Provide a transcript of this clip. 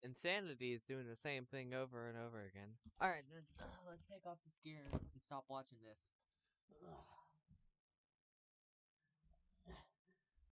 Insanity is doing the same thing over and over again. Alright, then let's take off this gear and stop watching this. Ugh.